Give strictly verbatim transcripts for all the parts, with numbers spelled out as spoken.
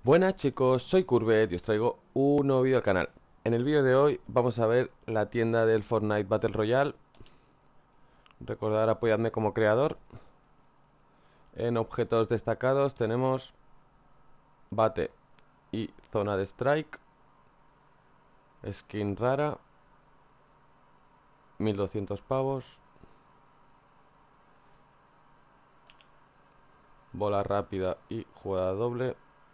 Buenas chicos, soy Courbet y os traigo un nuevo vídeo al canal. En el vídeo de hoy vamos a ver la tienda del Fortnite Battle Royale. Recordad apoyarme como creador. En objetos destacados tenemos bate y zona de strike, skin rara, mil doscientos pavos, bola rápida y jugada doble,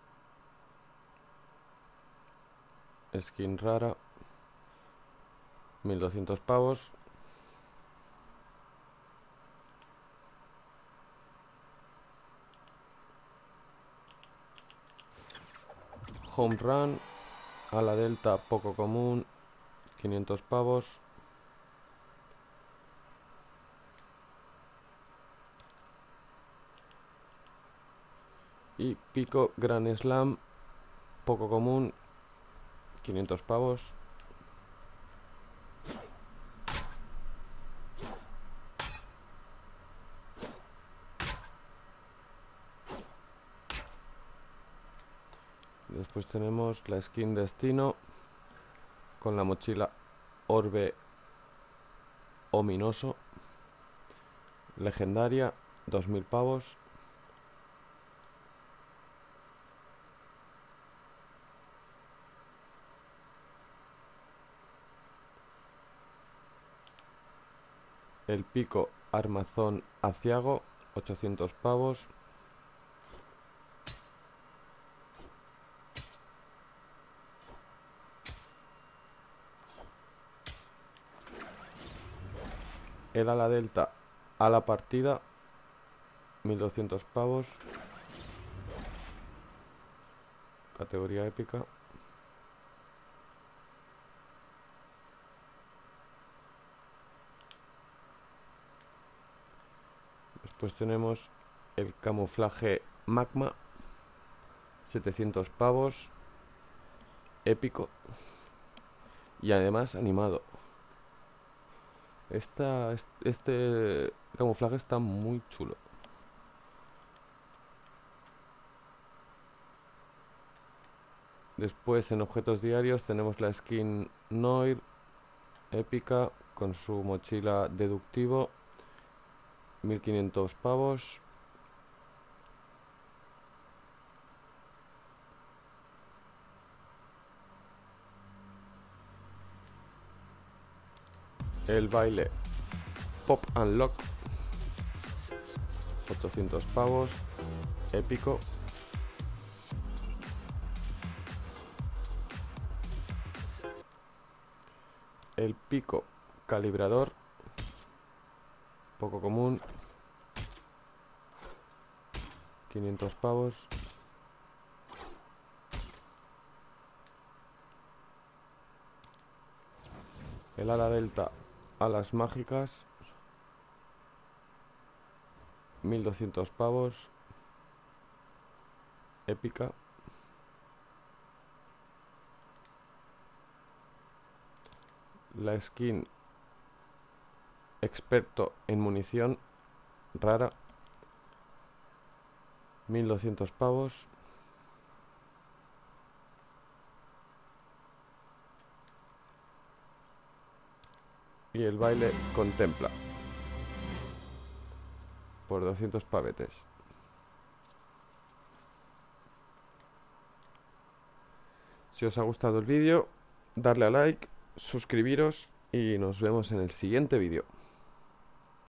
skin rara, mil doscientos pavos, home run, a la delta poco común, quinientos pavos, y pico Grand Slam poco común, quinientos pavos. Después tenemos la skin Destino con la mochila Orbe Ominoso, legendaria, dos mil pavos. El pico Armazón Aciago, ochocientos pavos. El ala delta a la partida, mil doscientos pavos. Categoría épica. Después tenemos el camuflaje magma, setecientos pavos. Épico. Y además animado. Esta, este camuflaje está muy chulo. Después en objetos diarios tenemos la skin Noir, épica, con su mochila deductivo, mil quinientos pavos. El baile Pop and Lock, ochocientos pavos, épico. El pico calibrador, poco común, quinientos pavos. El ala delta, alas mágicas, mil doscientos pavos, épica. La skin experto en munición, rara, mil doscientos pavos. Y el baile contempla por doscientos pavetes. Si os ha gustado el vídeo, darle a like, suscribiros y nos vemos en el siguiente vídeo.